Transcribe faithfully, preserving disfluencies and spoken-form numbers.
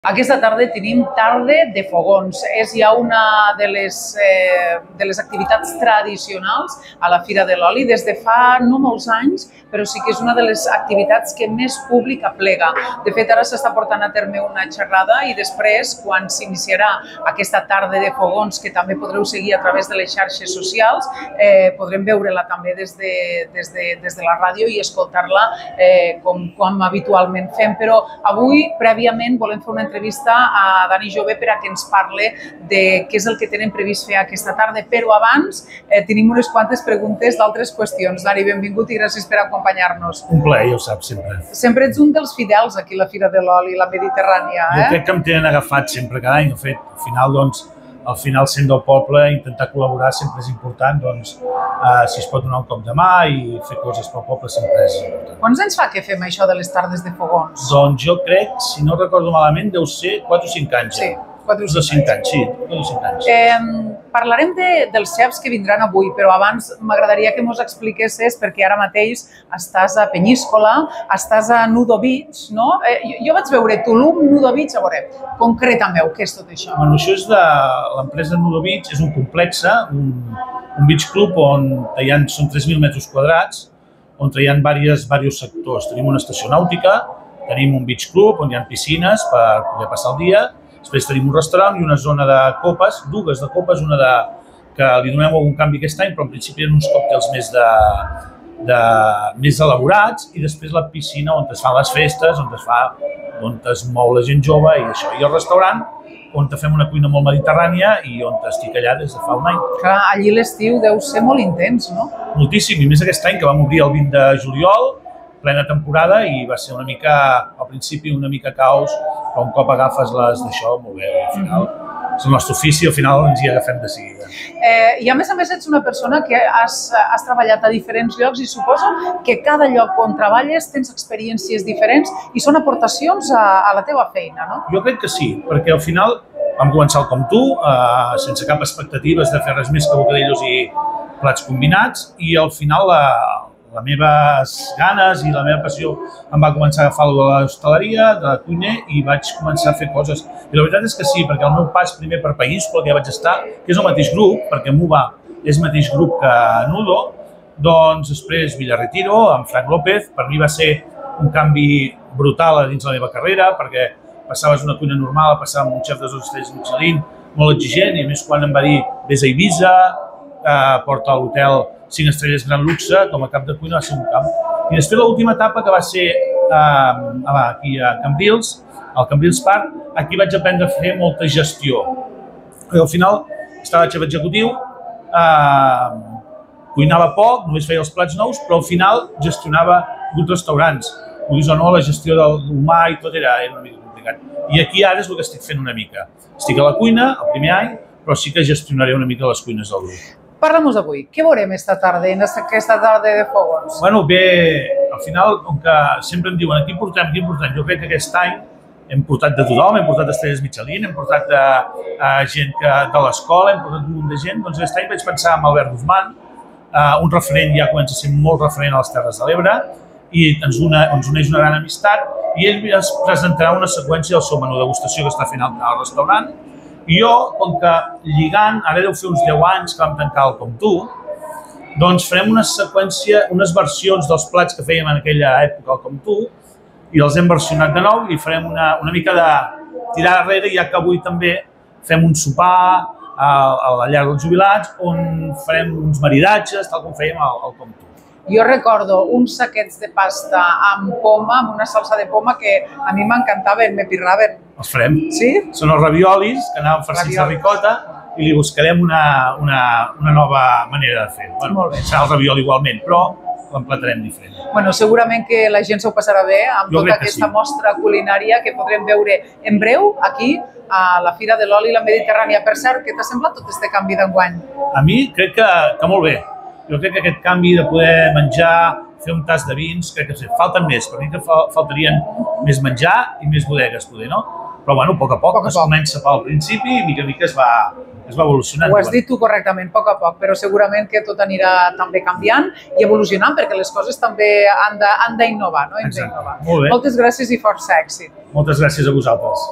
Aquesta tarda tenim tarda de fogons. És ja una de les, eh, de les activitats tradicionals a la Fira de l'Oli des de fa no molts anys, però sí que és una de les activitats que més públic aplega. De fet, ara s'està portant a terme una xerrada i després, quan s'iniciarà aquesta tarda de fogons, que també podreu seguir a través de les xarxes socials, eh, podrem veure-la també des de, des de, des de la ràdio i escoltar-la eh, com, com habitualment fem. Però avui, prèviament, volem fer una entrevista a Dani Jové per a que ens parle de què és el que tenen previst fer aquesta tarda. Però abans eh, tenim unes quantes preguntes d'altres qüestions. Dani, benvingut i gràcies per acompanyar-nos. Un plaer, ja ho saps, sempre. Sempre ets un dels fidels aquí a la Fira de l'Oli, la Mediterrània, eh? Jo crec que em tenen agafat sempre cada any. De fet, al final, doncs, al final, sent del poble, intentar col·laborar sempre és important, doncs, eh, si es pot donar un cop de mà i fer coses pel poble sempre és important. Quants anys fa que fem això de les tardes de fogons? Doncs jo crec, si no recordo malament, deu ser quatre o cinc anys. Sí, quatre o cinc anys. Sí, quatre o cinc anys. Eh, parlarem de, dels xefs que vindran avui, però abans m'agradaria que mos expliquessis, perquè ara mateix estàs a Peníscola, estàs a Nudo Beach, no? Eh, jo, jo vaig veure Tulum, Nudo Beach, a veure, concretament, què és tot això? Bueno, això és de l'empresa Nudo Beach, és un complex, un, un beach club on hi ha, són tres mil metres quadrats, on hi ha diversos, diversos sectors. Tenim una estació nàutica, tenim un beach club on hi ha piscines per poder passar el dia, després tenim un restaurant i una zona de copes, dues de copes, una de, que li donem algun canvi aquest any, però en principi eren uns còctels més, de, de, més elaborats, i després la piscina on es fan les festes, on es, fa, on es mou la gent jove i això. I el restaurant, on fem una cuina molt mediterrània i on estic allà des de fa un any. Clar, allí l'estiu deu ser molt intens, no? Moltíssim, i més aquest any que vam obrir el vint de juliol, plena temporada, i va ser una mica, al principi una mica caos, però un cop agafes les d'això, molt bé, al final és el nostre ofici, al final ens hi agafem de seguida. Eh, I a més a més ets una persona que has, has treballat a diferents llocs i suposo que cada lloc on treballes tens experiències diferents i són aportacions a, a la teva feina, no? Jo crec que sí, perquè al final vam començar com tu, eh, sense cap expectatives de fer res més que bocadillos i plats combinats, i al final la, les meves ganes i la meva passió em va començar a agafar de l'hostaleria, de la cuiner, i vaig començar a fer coses. I la veritat és que sí, perquè el meu pas primer per Peníscola, que ja vaig estar, que és el mateix grup, perquè Muba és el mateix grup que Nudo, doncs després Villarretiro, amb Frank López, per mi va ser un canvi brutal a dins la meva carrera, perquè passaves d'una cuina normal a passar amb un xef de dos estrelles Michelin, molt exigent, i a més quan em va dir vés a Eivissa, eh, porta a l'hotel cinc estrelles gran luxe, com a cap de cuina va ser un camp. I després l'última etapa, que va ser eh, aquí a Cambrils, al Cambrils Park, aquí vaig aprendre a fer molta gestió. I al final estava xef executiu, eh, cuinava poc, només feia els plats nous, però al final gestionava vuit restaurants. Vulguis o no, la gestió de l'humà i tot era, era una mica complicat. I aquí ara és el que estic fent una mica. Estic a la cuina, el primer any, però sí que gestionaré una mica les cuines del grup. Parla'm-nos avui, què veurem esta tarda, en aquesta tarda de fogons? Bueno, bé, al final, com que sempre em diuen aquí portem, aquí portem, jo crec que aquest any hem portat de tothom, hem portat estrelles Michelin, hem portat a, a gent que, de l'escola, hem portat un munt de gent, doncs aquest any vaig pensar en Albert Guzmán, uh, un referent, ja comença a ser molt referent a les Terres de l'Ebre, i ens, una, ens uneix una gran amistat, i ell ens presentarà una seqüència del seu menú de degustació que està fent al, al restaurant. I jo, com que lligant, ara deu fer uns deu anys que vam tancar el Com Tu, doncs farem una seqüència, unes versions dels plats que fèiem en aquella època al Com Tu, i els hem versionat de nou i farem una, una mica de tirar darrere, ja que avui també fem un sopar a, a la llar dels jubilats, on farem uns maridatges, tal com fèiem al, al Com Tu. Jo recordo uns saquets de pasta amb poma, amb una salsa de poma que a mi m'encantaven, me pirraven. Els farem. Sí? Són els raviolis, que anaven farcits de ricota, i li buscarem una, una, una nova manera de fer. Bueno, molt bé. Serà el ravioli igualment, però l'emplatarem diferent. Bueno, segurament que la gent s'ho passarà bé amb jo tota aquesta sí. mostra culinària que podrem veure en breu aquí a la Fira de l'Oli i la Mediterrània. Per cert, què t'ha semblat tot aquest canvi d'enguany? A mi crec que, que molt bé. Jo crec que aquest canvi de poder menjar, fer un tas de vins, crec que falten més. Per mi que faltarien més menjar i més bodegues, poder, no? Però, bueno, a poc a poc, poc, a poc. Es comença pel principi i mica a mica es va, es va evolucionant. Ho has dit tu correctament, a poc a poc, però segurament que tot anirà també canviant i evolucionant, perquè les coses també han d'innovar, no? Hem d'innovar. Molt bé. Moltes gràcies i força èxit. Moltes gràcies a vosaltres.